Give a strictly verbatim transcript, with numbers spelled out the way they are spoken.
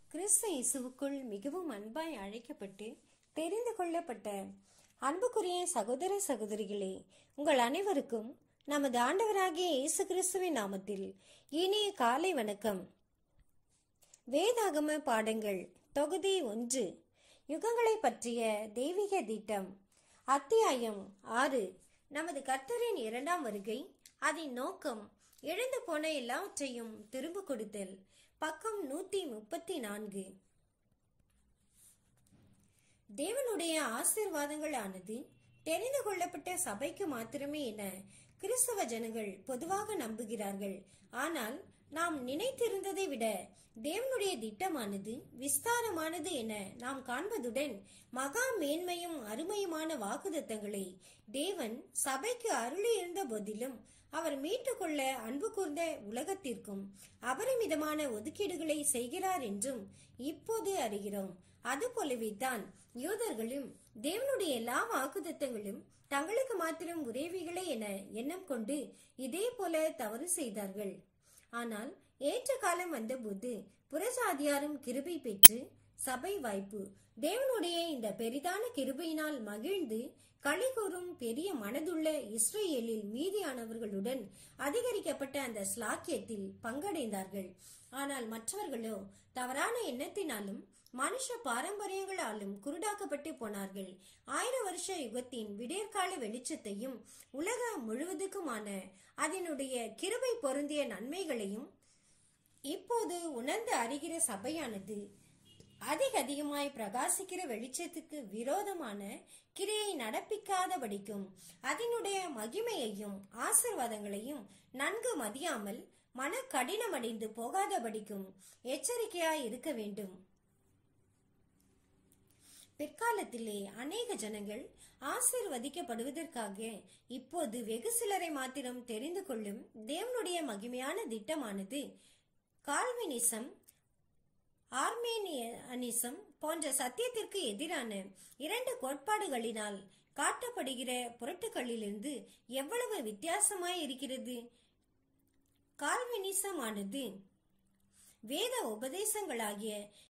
கிறிஸ்து இயேசுவுக்குள் மிகவும் அன்பாய் அழைக்கப்பட்டு தெரிந்து கொள்ளப்பட்ட அன்புக்குரிய சகோதர சகோதரிகளே, உங்கள் அனைவருக்கும் நமது ஆண்டவராகிய இயேசு கிறிஸ்துவின் நாமத்தில் இனிய காலை வணக்கம். வேதாகம பாடங்கள் தொகுதி ஒன்று, யுகங்களை பற்றிய தெய்வீக திட்டம், அத்தியாயம் ஆறு, நமது கர்த்தரின் இரண்டாம் வருகை, அதன் நோக்கம், இழந்து போன எல்லாவற்றையும் திரும்ப கொடுத்தல். பக்கம் நூத்தி முப்பத்தி நான்கு. தேவனுடைய ஆசீர்வாதங்கள் ஆனது தெரிந்து கொள்ளப்பட்ட சபைக்கு மாத்திரமே என கிறிஸ்தவ ஜனங்கள் பொதுவாக நம்புகிறார்கள். ஆனால் நாம் நினைத்திருந்ததை விட தேவனுடைய திட்டமானது விஸ்தாரமானது என நாம் காண்பதுடன் மகா மேன்மையும் அருமையுமான வாக்குத்தத்தங்களை தேவன் சபைக்கு அருளி இருந்த போதிலும் அவர் மீட்டுக்கொள்ள அன்பு கூர்ந்த உலகத்திற்கும் அபரிமிதமான ஒதுக்கீடுகளை செய்கிறார் என்றும் இப்போது அறிகிறோம். அது போலவே தான் யூதர்களும் தேவனுடைய எல்லா வாக்குத்தத்தங்களும் தங்களுக்கு மாத்திரம் உறைவிகளே என எண்ணம் கொண்டு இதே போல தவறு செய்தார்கள். ஆனால் ஏற்ற காலம் வந்தபோது புறஜாதியாரும் கிருபை பெற்று சபை வாய்ப்பு தேவனுடைய இந்த பெரிதான கிருபையினால் மகிழ்ந்து களி கூறும் பெரிய மனதுள்ள இஸ்ரேலில் மீதியானவர்களுடன் அதிகரிக்கப்பட்ட அந்த ஸ்லாக்கியத்தில் பங்கடைந்தார்கள். ஆனால் மற்றவர்களோ தவறான எண்ணத்தினாலும் மனுஷ பாரம்பரியங்களாலும் குருடாக்கப்பட்டு போனார்கள். ஆயிரம் வருஷ யுகத்தின் விடியற்கால வெளிச்சத்தையும் உலக முழுவதுக்குமான அதனுடைய கிருபை பொருந்திய நன்மைகளையும் இப்போது உணர்ந்து அறிகிற சபையானது அதிக அதிகமாய் பிரகாசிக்கிற வெளிச்சத்துக்கு விரோதமான கிரியை நடப்பிக்காதபடிக்கும் அதனுடைய மகிமையையும் ஆசீர்வாதங்களையும் நன்கு மதியாமல் மன கடினமடைந்து போகாதபடிக்கும் எச்சரிக்கையாய் இருக்க வேண்டும். பிற்காலத்திலே அநேக ஜனங்கள் ஆசீர்வதிக்கப்படுவதற்காக இப்போது வெகு சிலரை மாத்திரம் தெரிந்து கொள்ளும் தேவனுடைய மகிமையான திட்டமானது கால்வினிசம், ஆர்மேனியனிசம் போன்ற சத்தியத்திற்கு எதிரான இரண்டு கோட்பாடுகளினால் காட்டப்படுகிற புரட்டுகளிலிருந்து எவ்வளவு வித்தியாசமாய் இருக்கிறது. கால்வினிசமானது வேத உபதேசங்களாகிய